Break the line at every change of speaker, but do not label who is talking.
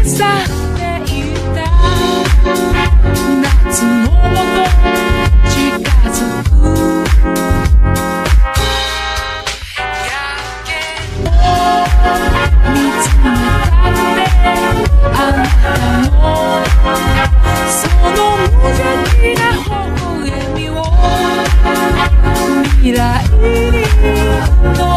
っていた夏のもと近づくやけを見つめたってあなたのその無邪気な微笑みを未来に